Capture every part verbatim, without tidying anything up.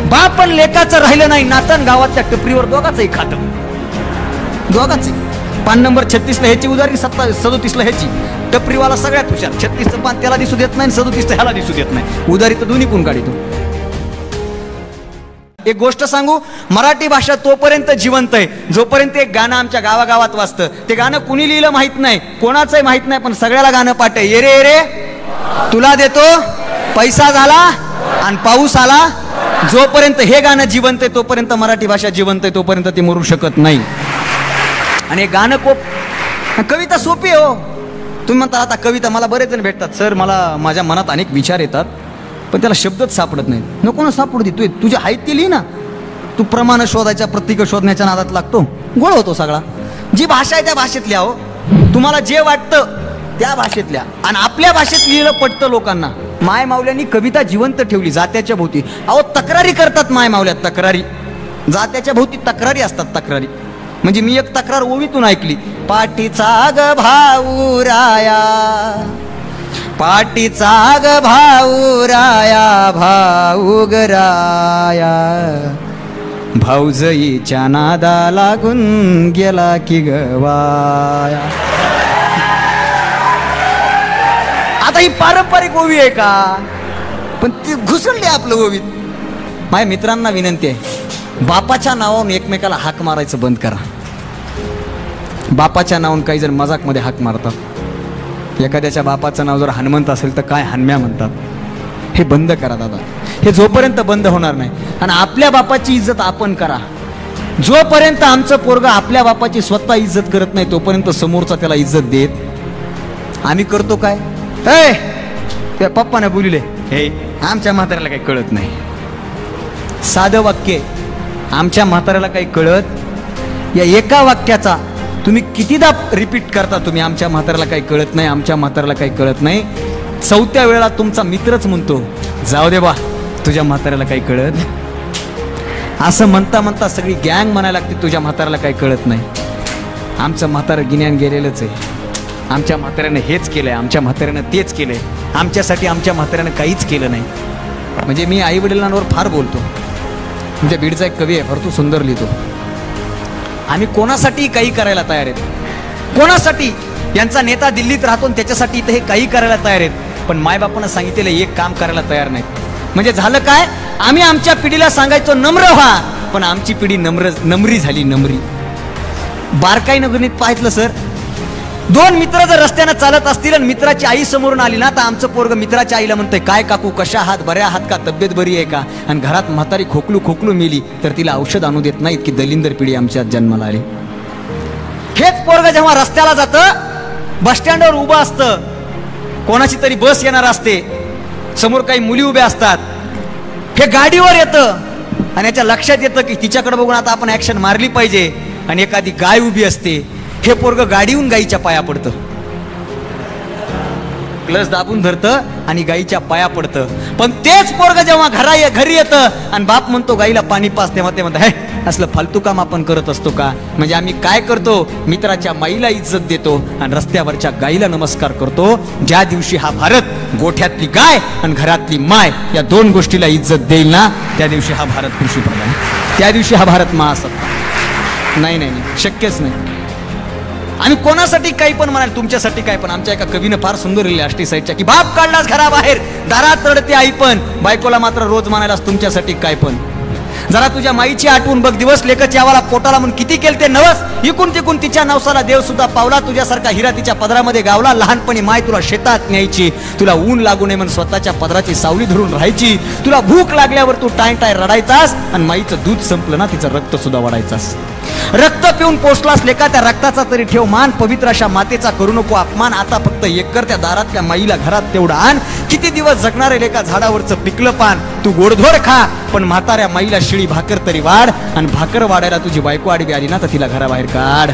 बाप पण लेकाचं राहिलं नाही, नातन गावाच्या टपरीवर दोघाचंही खात, दोघाच. पान नंबर छत्तीस ला ह्याची उदारी, सत्ता सदोतीस ला ह्याची. टपरीवाला सगळ्यात हुशार, छत्तीसचं पान त्याला दिसू देत नाही, सदोतीसचं ह्याला दिसू देत नाही, उदारी तर दोन्ही कोण काढितो. एक गोष्ट सांगू, मराठी भाषा तोपर्यंत जिवंत आहे जोपर्यंत एक गाणं आमच्या गावागावात वाजतं. ते गाणं कुणी लिहिलं माहित नाही, कोणाचंही माहित नाही, पण सगळ्याला गाणं पाठ आहे. ये रे ये रे तुला देतो पैसा झाला आणि पाऊस आला. जोपर्यंत हे गाणं जिवंत आहे तोपर्यंत मराठी भाषा जिवंत आहे, तोपर्यंत ती मरू शकत नाही. आणि गाणं कोप कविता सोपी हो. तुम्ही म्हणता आता कविता, मला बरेच जण भेटतात, सर मला माझ्या मनात अनेक विचार येतात पण त्याला शब्दच सापडत नाही. नको ना सापडू दे, तू तुझ्या आहेत ती लिही ना. तू प्रमाण शोधायच्या, प्रतीक शोधण्याच्या नादात लागतो, गोळ होतो सगळा. जी भाषा आहे त्या भाषेत लिहा हो, तुम्हाला जे वाटतं त्या भाषेत लिहा. आणि आपल्या भाषेत लिहिलं पटतं लोकांना. माय माऊल्यांनी कविता जिवंत ठेवली जात्याच्या भोवती. अहो तक्रारी करतात माय माऊल्यात, तक्रारी जात्याच्या भोवती तक्रारी असतात. तक्रारी म्हणजे मी एक तक्रार ओवीतून ऐकली. पाठीचा ग भाऊ राया, पाठीचा ग भाऊ राया, भाऊ ग राया, भाऊजईच्या नादा लागून गेला की गवाया. आता ही पारंपरिक ओवी आहे का? पण ती घुसळली आपलं ओवीत. माझ्या मित्रांना विनंती आहे, बापाच्या नावावरून एकमेकाला हाक मारायचं बंद करा. बापाच्या नावावरून काही जण मजाक मध्ये हाक मारतात. एखाद्याच्या बापाचं नाव जर हनुमंत असेल तर काय हनम्या म्हणतात. हे बंद करा दादा, हे जोपर्यंत बंद होणार नाही. आणि आपल्या बापाची इज्जत आपण करा. जोपर्यंत आमचं पोरगा आपल्या बापाची स्वतः इज्जत करत नाही तोपर्यंत समोरचा त्याला इज्जत देत. आम्ही करतो काय? ए त्या पप्पाने बोलिले, हे आमच्या म्हाताऱ्याला काही कळत नाही. साधं वाक्य, आमच्या म्हाताऱ्याला काही कळत. या एका वाक्याचा तुम्ही कितीदा रिपीट करता, तुम्ही आमच्या म्हाताऱ्याला काही कळत नाही, आमच्या म्हाताऱ्याला काही कळत नाही. चौथ्या वेळेला तुमचा मित्रच म्हणतो, जाऊ दे बा तुझ्या म्हाताऱ्याला काही कळत. असं म्हणता म्हणता सगळी गँग म्हणायला लागते तुझ्या म्हाताऱ्याला काही कळत नाही. आमचं म्हातारं गिन्यान गेलेलंच आहे. आमच्या म्हाताऱ्यानं हेच केलंय, आमच्या म्हाताऱ्यानं तेच केलंय, आमच्यासाठी आमच्या म्हाताऱ्यानं काहीच केलं नाही. म्हणजे मी आई वडिलांवर फार बोलतो. म्हणजे बीडचा एक कवी आहे, फार तू सुंदर लिहितो. आम्ही कोणासाठी काही करायला तयार आहेत, कोणासाठी. यांचा नेता दिल्लीत राहतो त्याच्यासाठी इथे हे काही करायला तयार आहेत, पण मायबापानं सांगितलेलं एक काम करायला तयार नाहीत. म्हणजे झालं काय, आम्ही आमच्या पिढीला सांगायचो नम्र व्हा, पण आमची पिढी नम्र नम्री झाली, नम्री. बारकाई नगरीत पाहितलं सर, दोन मित्र जर रस्त्यानं चालत असतील आणि मित्राची आई समोरून आली ना, तर आमचं पोरग मित्राच्या आईला म्हणतंय, काय काकू कशा आहात, बऱ्या आहात का, तब्येत बरी आहे का. आणि घरात म्हातारी खोकलू खोकलू मेली तर तिला औषध आणू देत नाहीत की दलिंदर पिढी आमच्यात जन्माला आली. हेच पोरग जेव्हा रस्त्याला जातं, बस स्टँडवर उभं असतं, कोणाची तरी बस येणार असते, समोर काही मुली उभ्या असतात, हे गाडीवर येतं आणि याच्या लक्षात येतं की तिच्याकडे बघून आता आपण ऍक्शन मारली पाहिजे. आणि एखादी गाय उभी असते, हे पोरग गाडीहून गाईच्या पाया पडतं, क्लच दाबून धरतं आणि गाईच्या पाया पडतं. पण तेच पोरग जेव्हा घरा घरी येतं आणि बाप म्हणतो गाईला पाणी पास, तेव्हा ते म्हणतं, हे असलं फालतू काम आपण करत असतो का. म्हणजे आम्ही काय करतो, मित्राच्या माईला इज्जत देतो आणि रस्त्यावरच्या गाईला नमस्कार करतो. ज्या दिवशी हा भारत गोठ्यातली गाय आणि घरातली माय या दोन गोष्टीला इज्जत देईल ना, त्या दिवशी हा भारत कृषी प्रधान, त्या दिवशी हा भारत महासत्ता. नाही नाही नाही, शक्यच नाही. आम्ही कोणासाठी काही पण म्हणाल, तुमच्यासाठी काय पण. आमच्या एका कवीनं फार सुंदर लिहिले आष्टी साईडच्या, की बाप काढलास घराबाहेर, दारात रडते आई पण, बायकोला मात्र रोज म्हणायलास तुमच्यासाठी काय पण. जरा तुझ्या माईची आठवून बघ, दिवस लेकच यावाला पोटाला म्हणून किती केल ते नवस. इकून तिकून तिच्या नवसाला देव सुद्धा पावला, तुझ्यासारखा हिरा तिच्या पदरामध्ये गावला. लहानपणी माय तुला शेतात न्यायची, तुला ऊन लागू नये म्हणून स्वतःच्या पदराची सावली धरून राहायची. तुला भूक लागल्यावर तू टाय टाय रडायचास आणि माईचं दूध संपलं ना, तिचं रक्त सुद्धा वाढायचास. रक्त पिऊन पोचलास लेका, त्या रक्ताचा तरी ठेव मान, पवित्र अशा मातेचा करू नको अपमान. आता फक्त एक कर, त्या दारातल्या माईला घरात तेवढा आण. किती दिवस जगणारे लेका झाडावरचं पिकलं पान, तू गोडधोड खा पण म्हाताऱ्या माईला शिळी भाकर तरी वाढ. आणि भाकर वाढायला तुझी बायको आडवी आली ना, तर तिला घराबाहेर काढ.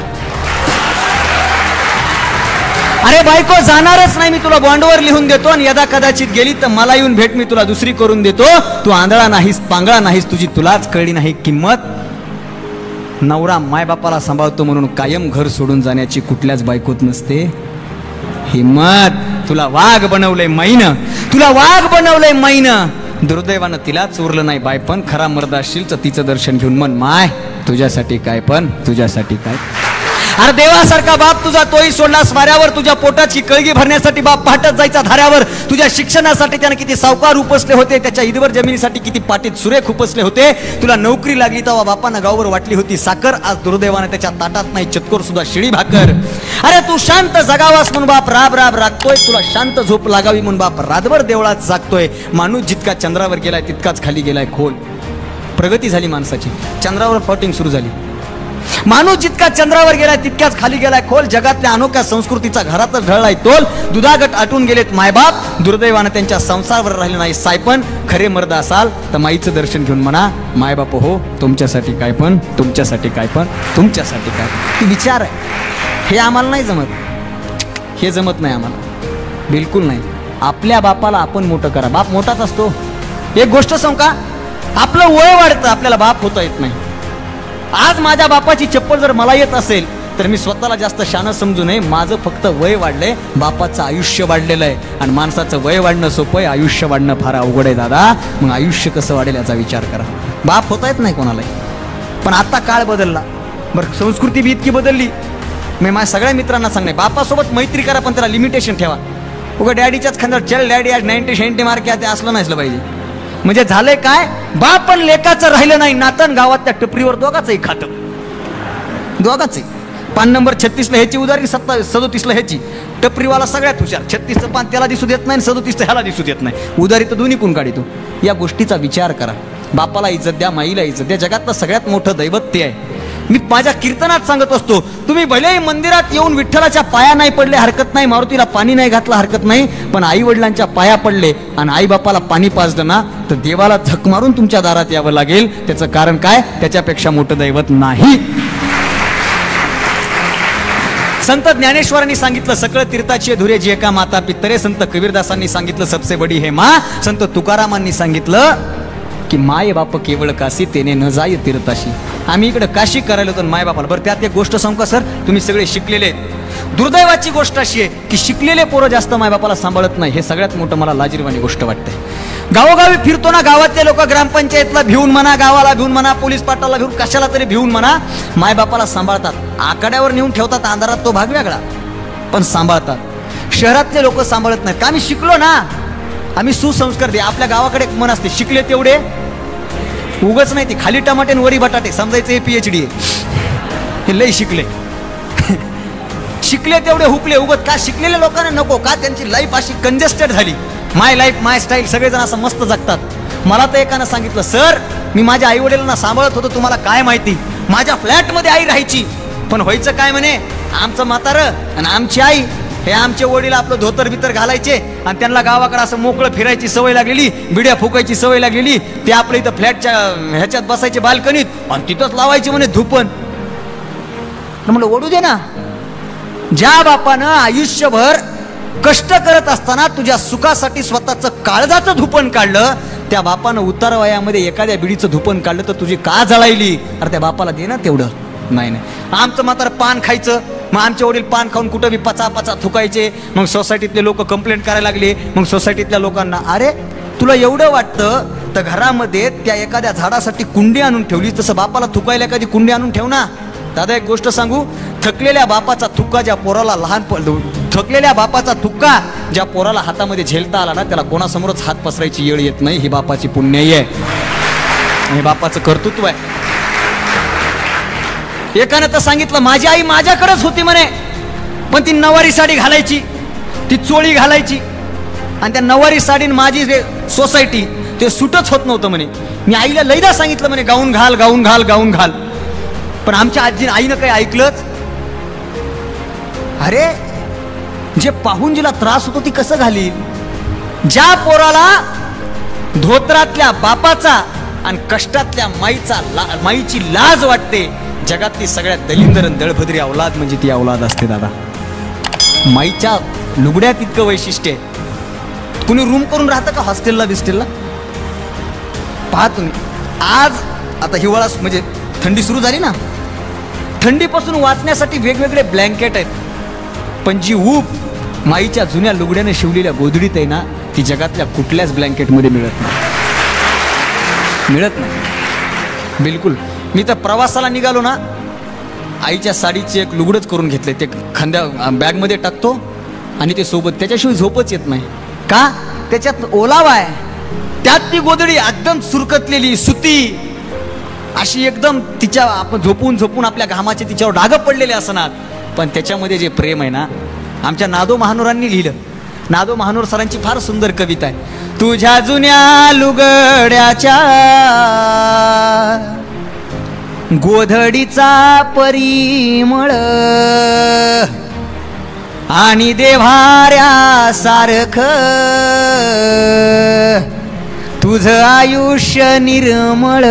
अरे बायको जाणारच नाही, मी तुला बॉन्डवर लिहून देतो, आणि यदा कदाचित गेली तर मला येऊन भेट, मी तुला दुसरी करून देतो. तू आंधळा नाहीस, पांगळा नाहीस, तुझी तुलाच कळली नाही किंमत. नवरा मायबापाला सांभाळतो म्हणून कायम घर सोडून जाण्याची कुठल्याच बायकोत नसते हिम्मत. तुला वाघ बनवलंय मैन, तुला वाघ बनवलंय मैन. दुर्दैवानं तिला चोरलं नाही बाय, पण खरा मर्द असशील तर तिचं दर्शन घेऊन मन माय तुझ्यासाठी काय, पण तुझ्यासाठी काय. अरे देवासारखा बाप तुझा तोही सोडलास वाऱ्यावर, तुझ्या पोटाची कळगी भरण्यासाठी बाप पहाटच जायचा धाऱ्यावर, तुझ्या शिक्षणासाठी त्याने किती सावकार उपसले होते, त्याच्या ईदवर जमिनीसाठी किती पाटीत सुरेख उपसले होते. तुला नोकरी लागली तेव्हा बापानं गाववर वाटली होती साखर, आज दुर्दैवानं त्याच्या ताटात नाही चतकोर सुद्धा शिळी भाकर. अरे तू शांत जगावास म्हणून बाप राब राब राखतोय, तुला शांत झोप लागावी म्हणून बाप रातभर देवळात जागतोय. माणूस जितका चंद्रावर गेलाय तितकाच खाली गेलाय खोल. प्रगती झाली माणसाची, चंद्रावर फ्लोटिंग सुरू झाली. माणूस जितका चंद्रावर गेलाय तितक्याच खाली गेलाय खोल. जगातल्या अनोख्या संस्कृतीचा घरातच ढळलाय तोल. दुधागट आटून गेलेत मायबाप, दुर्दैवानं त्यांच्या संसारावर राहिले नाही सायपण. खरे मर्द असाल तर माईचं दर्शन घेऊन म्हणा मायबाप हो तुमच्यासाठी काय, पण तुमच्यासाठी काय, पण तुमच्यासाठी काय. ती विचार आहे, हे आम्हाला नाही जमत, हे जमत नाही आम्हाला, बिलकुल नाही. आपल्या बापाला आपण मोठं करा. बाप मोठाच असतो. एक गोष्ट सांगू का, आपलं वय वाढतं, आपल्याला बाप होता येत नाही. आज माझ्या बापाची चप्पल जर मला येत असेल तर मी स्वतःला जास्त शान समजू नये. माझं फक्त वय वाढलंय, बापाचं आयुष्य वाढलेलं आहे. आणि माणसाचं वय वाढणं सोपं आहे, आयुष्य वाढणं फार अवघड आहे दादा. मग आयुष्य कसं वाढेल याचा विचार करा. बाप होता येत नाही कोणालाही. पण आता काळ बदलला बरं, संस्कृती बी इतकी बदलली. मी माझ्या सगळ्या मित्रांना सांगणे बापासोबत मैत्री करा, पण त्याला लिमिटेशन ठेवा. उगा डॅडीच्याच खांद्यावर चल डॅडी आज नाईन्टी शेंटी मार्क ते असलं नसलं पाहिजे. म्हणजे झालंय काय, बाप पण लेकाचं राहिलं नाही. नातन गावात त्या टपरीवर दोघाचंही खातं, दोघाचंही. पान नंबर छत्तीसला ह्याची उदारी, सत्ता सदोतीसला ह्याची. टपरीवाला सगळ्यात हुशार, छत्तीसचं पान त्याला दिसू देत नाही, सदोतीसचं ह्याला दिसू देत नाही. उदारी तर दोन्ही कोण काढतो. या गोष्टीचा विचार करा. बापाला इज्जत द्या, माईला इज्जत द्या. जगातलं सगळ्यात मोठं दैवत ते आहे. मी माझ्या कीर्तनात सांगत असतो, तुम्ही भलेही मंदिरात येऊन विठ्ठलाच्या पाया नाही पडले हरकत नाही, मारुतीला पाणी नाही घातलं हरकत नाही, पण आई वडिलांच्या पाया पडले आणि आई बापाला पाणी पाजलं ना तर देवाला झक मारून तुमच्या दारात यावं लागेल. त्याचं कारण काय, त्याच्यापेक्षा मोठं दैवत नाही. संत ज्ञानेश्वरांनी सांगितलं सकळ तीर्थाची धुरे जे एका माता पितरे. संत कबीरदासांनी सांगितलं सबसे बडी हे मा. संत तुकारामांनी सांगितलं की माय बाप केवळ काशी तेने न जाय तीर्थाशी. आम्ही इकडे काशी करायला होतो माय बापाला. बरं त्यात एक गोष्ट सांगू का सर, तुम्ही सगळे शिकलेले आहेत. दुर्दैवाची गोष्ट अशी आहे की शिकलेले पोरं जास्त मायबापाला सांभाळत नाही. हे सगळ्यात मोठं मला लाजिरवाणी गोष्ट वाटते. गावोगावी फिरतो ना, गावातले लोक ग्रामपंचायतला भिवून म्हणा, गावाला भिवून म्हणा, पोलीस पाटलाला भिवून, कशाला तरी भिवून म्हणा, मायबापाला सांभाळतात. आकड्यावर नेऊन ठेवतात अंधारात, तो भाग वेगळा, पण सांभाळतात. शहरातले लोक सांभाळत नाहीत. का आम्ही शिकलो ना, आम्ही सुसंस्कार दे. आपल्या गावाकडे एक मन असते, शिकले तेवढे उगच नाही, ते खाली टमाटे आणि वरी बटाटे समजायचं हे पीएचडी आहे. हे लई शिकले, शिकले तेवढे हुकले उगत. का शिकलेल्या लोकांना नको का, त्यांची लाईफ अशी कंजेस्टेड झाली. माय लाईफ माय स्टाईल, सगळेजण असं मस्त जगतात. मला तर एकानं सांगितलं, सर मी माझ्या आई वडिलांना सांभाळत होतो, तुम्हाला काय माहिती, माझ्या फ्लॅटमध्ये आई राहायची, पण व्हायचं काय म्हणे, आमचं म्हातारं आणि आमची आई हे आमचे वडील आपलं धोतर बितर घालायचे आणि त्यांना गावाकडे असं मोकळं फिरायची सवय लागलेली, बिड्या फुकायची सवय लागलेली. ते आपल्या इथं फ्लॅटच्या ह्याच्यात बसायचे बाल्कनीत आणि तिथंच लावायचे म्हणे धुपण. म्हणलं ओढू दे ना. ज्या बापानं आयुष्यभर कष्ट करत असताना तुझ्या सुखासाठी स्वतःचं काळजाचं धुपण काढलं, त्या बापानं उतार वयामध्ये एखाद्या बिडीचं धुपण काढलं तर तुझी का जळायली. अरे त्या बापाला दे ना तेवढं. नाही नाही, आमचं मात्र पान खायचं. मग आमचे वडील पान खाऊन कुठं बी पचा पचा थुकायचे. मग सोसायटीतले लोक कंप्लेंट करायला लागले. मग सोसायटीतल्या लोकांना, अरे तुला एवढं वाटतं तर घरामध्ये त्या एखाद्या झाडासाठी कुंडी आणून ठेवली, तसं बापाला थुकायला एखादी कुंडी आणून ठेव ना. दादा एक गोष्ट सांगू, थकलेल्या बापाचा थुक्का ज्या पोराला लहान थकलेल्या बापाचा थुक्का ज्या पोराला हातामध्ये झेलता आला ना, त्याला कोणासमोरच हात पसरायची येळ येत नाही. ही बापाची पुण्याई आहे, हे बापाचं कर्तृत्व आहे. एकानं तर सांगितलं, माझी आई माझ्याकडेच होती म्हणे, पण ती नवारी साडी घालायची, ती चोळी घालायची, आणि त्या नवारी साडीन माझी सोसायटी ते सुटच होत नव्हतं म्हणे. मी आईला लईदा सांगितलं म्हणे, गाऊन घाल गाऊन घाल गाऊन घाल, पण आमच्या आजीनं आईनं काही ऐकलंच. अरे जे पाहून जिला त्रास होतो ती कसं घालील. ज्या पोराला धोत्रातल्या बापाचा आणि कष्टातल्या माईचा माईची लाज वाटते, जगातली सगळ्यात दलिंदर दळभद्री अवलाद म्हणजे ती अवलाद असते दादा. माईच्या लुगड्यात इतकं वैशिष्ट्य आहे. कुणी रूम करून राहतं का हॉस्टेलला बिस्टेलला. पहा तुम्ही, आज आता हिवाळा म्हणजे थंडी सुरू झाली ना, थंडीपासून वाचण्यासाठी वेगवेगळे ब्लँकेट आहेत, पण जी ऊब माईच्या जुन्या लुगड्याने शिवलेल्या गोधडीत आहे ना, ती जगातल्या कुठल्याच ब्लँकेटमध्ये मिळत नाही. मिळत नाही बिलकुल. मी तर प्रवासाला निघालो ना, आईच्या साडीचे एक लुगडच करून घेतले, ते खांद्या बॅगमध्ये टाकतो आणि ते सोबत, त्याच्याशिवाय झोपच येत नाही. का? त्याच्यात ओलावा आहे, त्यात ती गोधडी एकदम सुरकतलेली सुती अशी एकदम, तिच्या आपण झोपून झोपून आपल्या घामाचे तिच्यावर डाग पडलेले असणार, पण त्याच्यामध्ये जे प्रेम आहे ना. आमच्या नादो महानोरांनी लिहिलं, नादो महानोर सरांची फार सुंदर कविता आहे. तुझ्या जुन्या लुगड्याच्या गोधडीचा परिमळ आणि देव्हाऱ्या सारख तुझं आयुष्य निर्मळ.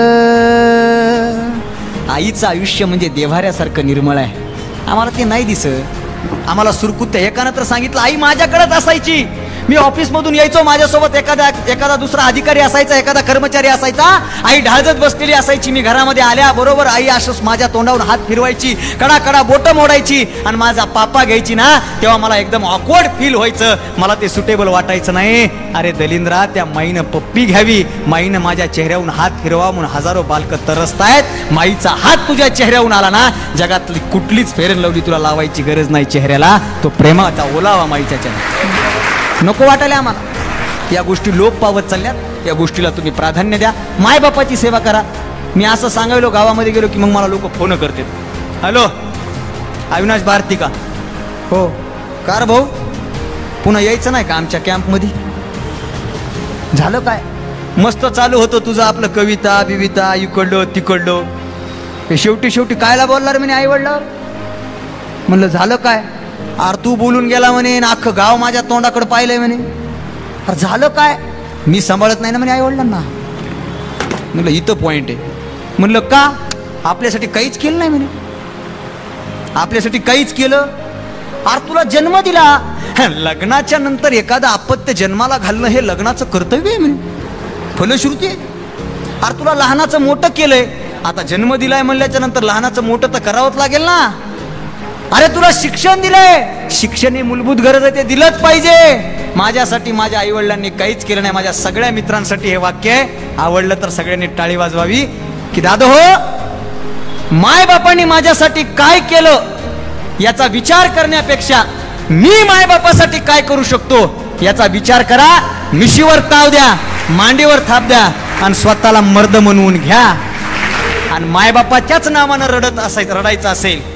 आईचं आयुष्य म्हणजे देव्हाऱ्यासारखं निर्मळ आहे. आम्हाला ते नाही दिसत. आम्हाला सुरकुत्या एकानं तर सांगितलं, आई माझ्याकडेच असायची, मी ऑफिसमधून यायचो, माझ्यासोबत एखादा एखादा दुसरा अधिकारी असायचा, एखादा कर्मचारी असायचा, आई ढाळजत बसलेली असायची. मी घरामध्ये आल्याबरोबर आई असं माझ्या तोंडावरून हात फिरवायची, कडा कडा बोटं मोडायची आणि माझा पापा घ्यायची ना, तेव्हा मला एकदम ऑकवर्ड फील व्हायचं, मला ते सुटेबल वाटायचं नाही. अरे दलिंद्रा, त्या माईनं पप्पी घ्यावी, माईनं माझ्या चेहऱ्यावरून हात फिरवा म्हणून हजारो बालकं तरसतायत. माईचा हात तुझ्या चेहऱ्यावरून आला ना, जगातली कुठलीच फेर अँड लवली तुला लावायची गरज नाही चेहऱ्याला. तो प्रेमाचा ओलावा माईच्या चेहऱ्याला नको वाटायला आम्हाला. या गोष्टी लोप पावत चालल्यात, या गोष्टीला तुम्ही प्राधान्य द्या. मायबापाची सेवा करा. मी असं सांगायलो गावामध्ये गेलो की मग मला लोक फोन करते, हॅलो अविनाश भारती का? हो. कार भाऊ पुन्हा यायचं नाही का आमच्या कॅम्पमध्ये? झालं काय? मस्त चालू होतं तुझं आपलं कविता बिविता, इकडलं तिकडलं, हे शेवटी शेवटी कायला बोलणार म्हणे आई वडिलावर? म्हणलं झालं काय? अरे तू बोलून गेला म्हणे, अख्खं गाव माझ्या तोंडाकडे पाहिलंय म्हणे. अरे झालं काय? मी सांभाळत नाही ना म्हणे आई वडिलांना. म्हणलं इथं पॉइंट आहे. म्हणलं का? आपल्यासाठी काहीच केलं नाही म्हणे. आपल्यासाठी काहीच केलं? अरे तुला जन्म दिला, लग्नाच्या नंतर एखादा अपत्य जन्माला घालणं हे लग्नाचं कर्तव्य आहे म्हणे, फलश्रुती आहे. अरे तुला लहानाचं मोठं केलंय, आता जन्म दिलाय म्हणल्याच्या नंतर लहानाचं मोठं तर करावंच लागेल ना. अरे तुला शिक्षण दिलंय, शिक्षण ही मूलभूत गरज आहे, ते दिलंच पाहिजे. माझ्यासाठी माझ्या आई वडिलांनी काहीच केलं नाही. माझ्या सगळ्या मित्रांसाठी हे वाक्य आहे, आवडलं तर सगळ्यांनी टाळी वाजवावी की दादा हो, माय बापांनी माझ्यासाठी काय केलं याचा विचार करण्यापेक्षा मी माय बापासाठी काय करू शकतो याचा विचार करा. मिशीवर ताव द्या, मांडीवर थाप द्या आणि स्वतःला मर्द म्हणवून घ्या. आणि मायबापाच्याच नावानं रडत असायचं, रडायचं असेल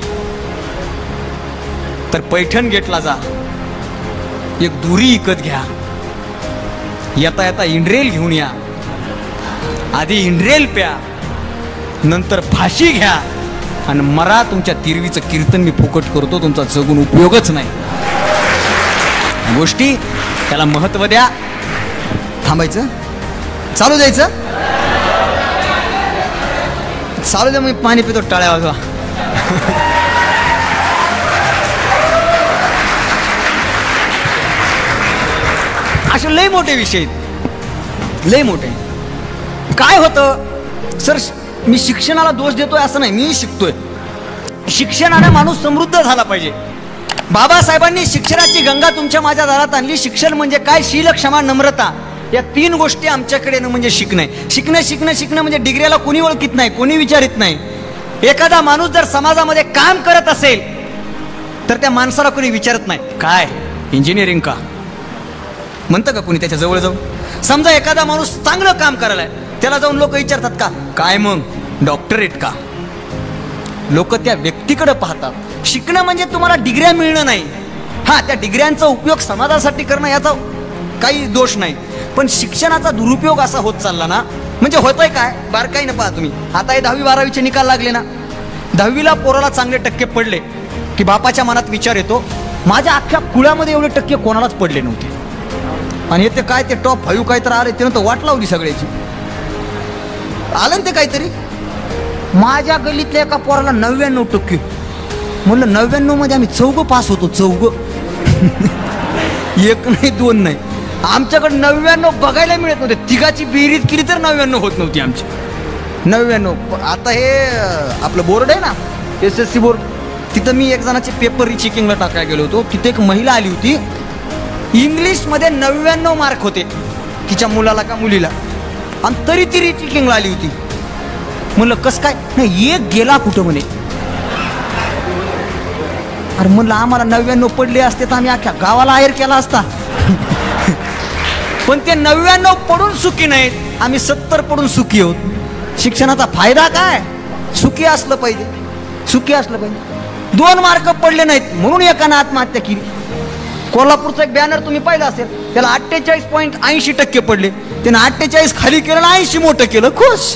तर पैठण गेटला जा, एक दुरी विकत घ्या, येता येता इंड्रेल घेऊन या. आधी इंड्रेल प्या, नंतर फाशी घ्या आणि मरा. तुमच्या तिरवीचं कीर्तन मी फुकट करतो, तुमचा जगून उपयोगच नाही. गोष्टी त्याला महत्व द्या. थांबायचं, चालू द्यायचं, चालू द्या. मी पाणी पितो, टाळ्या वाजवा. असे लय मोठे विषय, लय मोठे. काय होतं सर, मी शिक्षणाला दोष देतोय असं नाही, मी शिकतोय. शिक्षणाने माणूस समृद्ध झाला पाहिजे. बाबासाहेबांनी शिक्षणाची गंगा तुमच्या माझ्या दारात आणली. शिक्षण म्हणजे काय? शील, क्षमा, नम्रता, या तीन गोष्टी आमच्याकडे म्हणजे शिकणे. शिकणं शिकणं शिकणं म्हणजे डिग्रीला कोणी ओळखीत नाही, कोणी विचारित नाही. एखादा माणूस जर समाजामध्ये काम करत असेल तर त्या माणसाला कोणी विचारत नाही काय इंजिनिअरिंग का म्हणतं का कोणी त्याच्या जवळ जाऊन. समजा एखादा माणूस चांगलं काम करायला, त्याला जाऊन लोक विचारतात का काय मग डॉक्टरेट का? लोक त्या व्यक्तीकडे पाहतात. शिकणं म्हणजे तुम्हाला डिग्र्या मिळणं नाही. हा, त्या डिग्र्यांचा उपयोग समाजासाठी करणं याचा काही दोष नाही, पण शिक्षणाचा दुरुपयोग असा होत चालला ना, म्हणजे होतंय काय बारकाईनं पहा तुम्ही. आता हे दहावी बारावीचे निकाल लागले ना, दहावीला पोराला चांगले टक्के पडले की बापाच्या मनात विचार येतो, माझ्या अख्ख्या कुळामध्ये एवढे टक्के कोणालाच पडले नव्हते. आणि ते काय ते टॉप फाईव्ह काय तर आले, ते नंतर वाट लावली सगळ्याची. आलं ना ते काहीतरी. माझ्या गल्लीतल्या एका पोराला नव्याण्णव टक्के. म्हणलं नव्याण्णव मध्ये आम्ही चौघ पास होतो, चौघ. एक नाही दोन नाही, आमच्याकडे नव्याण्णव बघायला मिळत नव्हते. तिघाची बेरीज केली तर नव्याण्णव होत नव्हती आमची. नव्याण्णव. आता हे आपलं बोर्ड आहे ना, एस एस सी बोर्ड, तिथं मी एक जणाचे पेपर रिचेकिंगला टाकायला गेलो होतो. तिथे एक महिला आली होती, इंग्लिश मध्ये नव्याण्णव मार्क होते तिच्या मुलाला का मुलीला. आणि तरी तरी चेकिंगला आली होती. म्हणलं कस काय, नाही एक गेला कुठं म्हणे. अरे म्हणलं आम्हाला नव्याण्णव पडले असते तर आम्ही अख्ख्या गावाला आहेर केला असता. पण ते नव्याण्णव पडून सुखी नाहीत, आम्ही सत्तर पडून सुखी आहोत. शिक्षणाचा फायदा काय, सुखी असलं पाहिजे, सुखी असलं पाहिजे. दोन मार्क पडले नाहीत म्हणून एकानं आत्महत्या केली. कोल्हापूरचा एक बॅनर तुम्ही पाहिला असेल, त्याला अठ्ठेचाळीस पॉईंट ऐंशी टक्के पडले, त्यानं अठ्ठेचाळीस खाली केलं आणि ऐंशी मोठं केलं, खुश.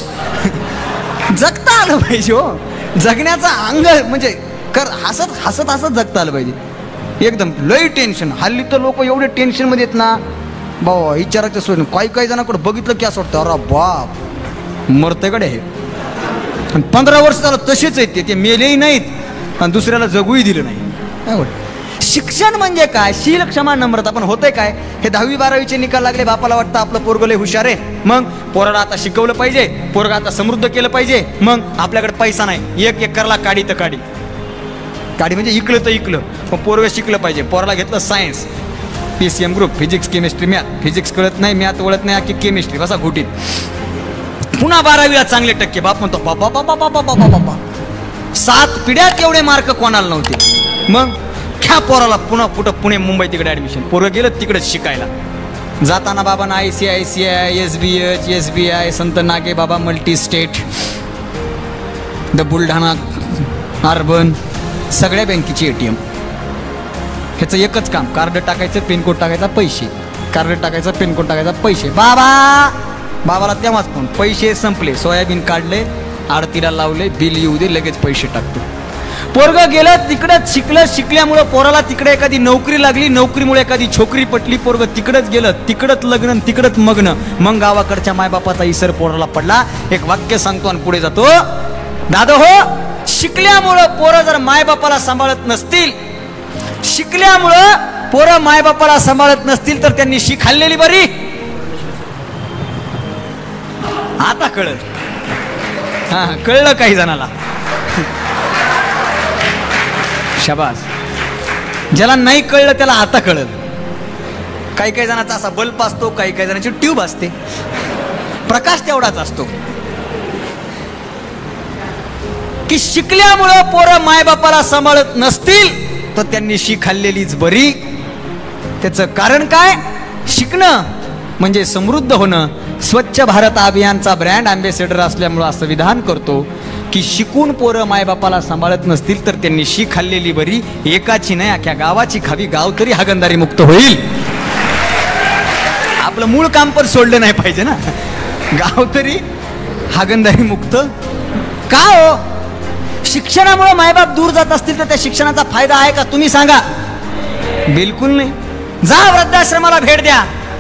जगता आलं पाहिजे हो, जगण्याचा अंग म्हणजे कर हसत हसत हसत जगता आलं पाहिजे. एकदम लई टेन्शन. हल्ली तर लोक एवढे टेन्शन मध्ये आहेत ना भाऊ, विचारायचं सोय नाही. काही काही जणांकडे बघितलं की असं वाटतं अरे बाप मरतेकडे हे. आणि पंधरा वर्ष झालं तसेच आहेत ते, ते मेलेही नाहीत आणि दुसऱ्याला जगूही दिलं नाही. काय वाटतं शिक्षण म्हणजे काय, शील क्षमा नम्रता. पण होतंय काय, हे दहावी बारावीचे निकाल लागले, बापाला वाटतं आपलं पोरगं लय हुशार आहे, मग पोराला आता शिकवलं पाहिजे, पोरगा आता समृद्ध केलं पाहिजे. मग आपल्याकडे पैसा नाही, एक एक करला काढी तर काढी काढी म्हणजे इकलं तर इकलं, मग पोरगं शिकलं पाहिजे. पोराला घेतलं science, P C M group, physics chemistry math. Physics कळत नाही, मॅथ वळत नाही, की केमिस्ट्री बसा घुटीत. पुन्हा बारावीला चांगले टक्के. बाप म्हणतो बाबा बाबा बाबा बाबा बाबा सात पिढ्यात एवढे मार्क कोणाला नव्हते. मग ख्या पोराला पुन्हा कुठं पुणे मुंबई तिकडे ऍडमिशन, पोरं गेलं तिकडेच शिकायला. जाताना बाबांना I C I C I, S B H, S B I, Sant Nage Baba multi state, the Buldhana urban, सगळ्या बँकेची एटीएम. ह्याचं एकच काम, कार्ड टाकायचं, पिनकोड टाकायचा, पैसे. कार्ड टाकायचं, पिनकोड टाकायचा, पैसे. बाबा बाबाला तेव्हाच फोन, पैसे संपले, सोयाबीन काढले, आडतीला लावले, बिल येऊ दे, लगेच पैसे टाकतो. पोरगं गेलं तिकडंच शिकलं, शिकल्यामुळं पोराला तिकडे एखादी नोकरी लागली, नोकरीमुळे एखादी छोकरी पटली, पोरगं तिकडंच गेलं, तिकडंच लग्न, तिकडंच मग्न. मग गावाकडच्या मायबापाचा इसर पोराला पडला. एक वाक्य सांगतो आणि पुढे जातो. दादा हो, शिकल्यामुळं पोरं जर मायबापाला सांभाळत नसतील, शिकल्यामुळं पोरं मायबापाला सांभाळत नसतील तर त्यांनी शी खाल्लेली बरी. आता कळलं, हा कळलं काही जणाला. शाबास. ज्याला नाही कळलं त्याला आता कळलं. काही काही जणांचा असा बल्ब असतो, काही काही जणांची ट्यूब असते, प्रकाश तेवढाच असतो. की शिकल्यामुळं पोरं मायबापाला सांभाळत नसतील तर त्यांनी शी खाल्लेलीच बरी. त्याचं कारण काय, शिकणं म्हणजे समृद्ध होणं. स्वच्छ भारत अभियानचा ब्रँड अँबॅसेडर असल्यामुळं असं विधान करतो की शिकून पोरं मायबापाला सांभाळत नसतील तर त्यांनी शी खाल्लेली बरी. एकाची नाही अख्ख्या गावाची खावी, गाव तरी हागंदारी मुक्त होईल. आपलं मूळ काम पण सोडलं नाही पाहिजे ना, गाव तरी हागंदारी मुक्त. का हो, शिक्षणामुळे मायबाप दूर जात असतील तर त्या शिक्षणाचा फायदा आहे का तुम्ही सांगा. बिलकुल नाही. जा वृद्धाश्रमाला भेट द्या,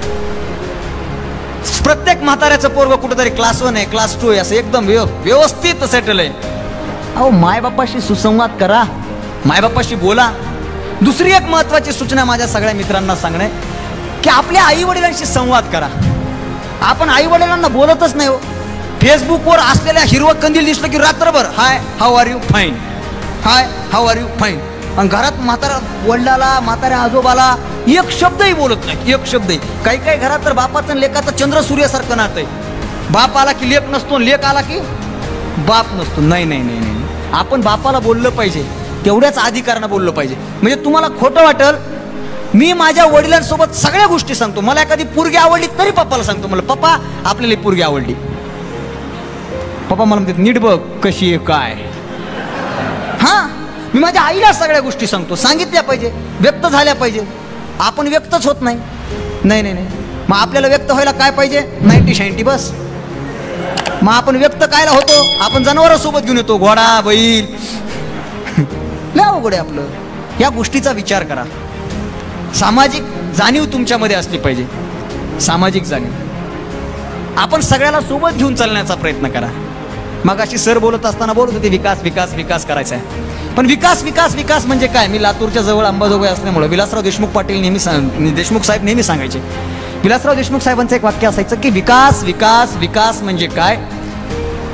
प्रत्येक म्हाताऱ्याचं पोरगं कुठेतरी क्लास वन आहे, क्लास टू आहे, असं एकदम व्यवस्थित सेटल आहे. अहो मायबापाशी सुसंवाद करा, मायबापाशी बोला. दुसरी एक महत्वाची सूचना माझ्या सगळ्या मित्रांना सांगणे की आपल्या आई वडिलांशी संवाद करा. आपण आई वडिलांना बोलतच नाही हो. फेसबुकवर असलेल्या हिरवं कंदील दिसलं की रात्रभर hi how are you fine, hi how are you fine. आणि घरात म्हातारा वडिलाला, म्हाताऱ्या आजोबाला एक शब्दही बोलत नाही, एक शब्दही. काही काही घरात तर बापाचं लेकाचं चंद्र सूर्यासारखं नातं आहे. बाप आला की लेक नसतो, लेक आला की बाप नसतो. नाही नाही नाही नाही, आपण बापाला बोललं पाहिजे, तेवढ्याच अधिकारानं बोललं पाहिजे. म्हणजे तुम्हाला खोटं वाटेल, मी माझ्या वडिलांसोबत सगळ्या गोष्टी सांगतो. मला एखादी पोरगी आवडली तरी पप्पाला सांगतो, मला पप्पा आपल्याला पोरगी आवडली. पप्पा मला म्हणतात नीट बघ कशी आहे काय. हा, मी माझ्या आईला सगळ्या गोष्टी सांगतो, सांगितल्या पाहिजे, व्यक्त झाल्या पाहिजे. आपण व्यक्तच होत नाही. नाही नाही नाही, मग आपल्याला व्यक्त व्हायला काय पाहिजे, नाईन्टी शहाऐंटी बस. मग आपण व्यक्त कायला होतो, आपण जनावरांसोबत घेऊन येतो, घोडा बैल. लय अवघड आहे आपलं. या गोष्टीचा विचार करा. सामाजिक जाणीव तुमच्यामध्ये असली पाहिजे, सामाजिक जाणीव. आपण सगळ्याला सोबत घेऊन चालण्याचा प्रयत्न करा. मग अशी सर बोलत असताना बोलत होते विकास विकास विकास करायचा आहे. पण विकास विकास विकास म्हणजे काय, मी लातूरच्या जवळ अंबाजोगाई असल्यामुळे विलासराव देशमुख पाटील नेहमी देशमुख साहेब नेहमी सांगायचे. विलासराव देशमुख साहेबांचं एक वाक्य असायचं की विकास विकास विकास म्हणजे काय,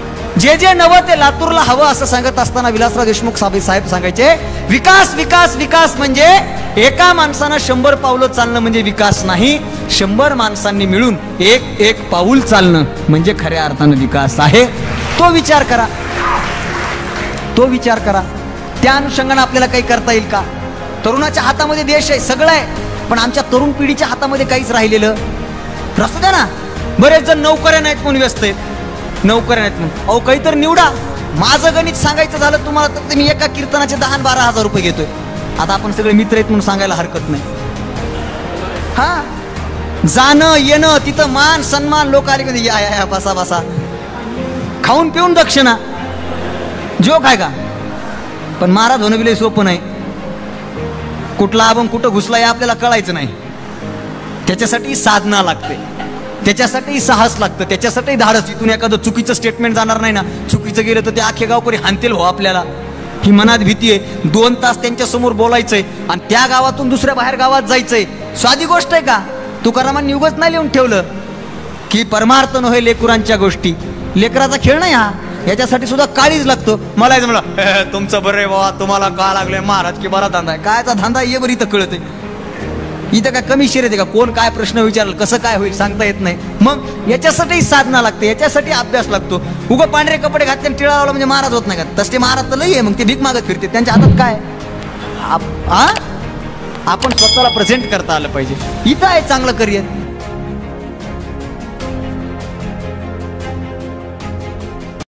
जे जे नवं ते लातूरला हवं असं सांगत असताना विलासराव देशमुख साहेब सांगायचे, विकास विकास विकास म्हणजे एका माणसानं शंभर पावलं चालणं म्हणजे विकास नाही, शंभर माणसांनी मिळून एक एक पाऊल चालणं म्हणजे खऱ्या अर्थानं विकास आहे. तो विचार करा, तो विचार करा. त्या अनुषंगाने आपल्याला काही करता येईल का? तरुणाच्या हातामध्ये देश आहे, सगळं आहे, पण आमच्या तरुण पिढीच्या हातामध्ये काहीच राहिलेलं असू द्या ना. बरेच जण नोकऱ्या नाहीत म्हणून व्यस्त आहेत, नोकऱ्या नाहीत म्हणून. अहो काहीतरी निवडा. माझं गणित सांगायचं झालं तुम्हाला तर मी एका कीर्तनाचे दहा बारा हजार रुपये घेतोय. आता आपण सगळे मित्र आहेत म्हणून सांगायला हरकत नाही. हा, जाणं येणं, तिथं मान सन्मान, लोक आले कधी या या बसा बसा, खाऊन पिऊन दक्षिणा, जोक आहे का? पण महाराज होणं बिले सोपं नाही. कुठला अभंग कुठं घुसला हे आपल्याला कळायचं नाही. त्याच्यासाठी साधना लागते, त्याच्यासाठी साहस लागतं, त्याच्यासाठी धाडस. इथून एखादं चुकीचं स्टेटमेंट जाणार नाही ना, चुकीचं गेलं तर ते अख्खे गावकरी हानतील हो आपल्याला, ही मनात भीती आहे. दोन तास त्यांच्या समोर बोलायचंय आणि त्या गावातून दुसऱ्या बाहेर गावात जायचंय. साधी गोष्ट आहे का? तुकारामांनी उगाच नाही लिहून ठेवलं की परमार्थ नव्हे लेकरांच्या गोष्टी. लेकराचा खेळ नाही हा, याच्यासाठी सुद्धा काळीच लागतो. मला म्हणलं तुमचं बरं आहे बाबा, तुम्हाला का लागलंय महाराज की बरा धंदा आहे. कायचा धंदा ये बरं, इथं कळत आहे. इथं काय कमी शेर येते का? कोण काय प्रश्न विचारलं, कसं काय होईल सांगता येत नाही. मग याच्यासाठी साधना लागते, याच्यासाठी अभ्यास लागतो. उगं पांढरे कपडे घातले आणि टिळा लावला म्हणजे महाराज होत नाही का? तसे महाराज तर लई आहे, मग ते भीक मागत फिरते. त्यांच्या हातात काय? आपण स्वतःला प्रेझेंट करता आलं पाहिजे. इथं आहे चांगलं करिअर.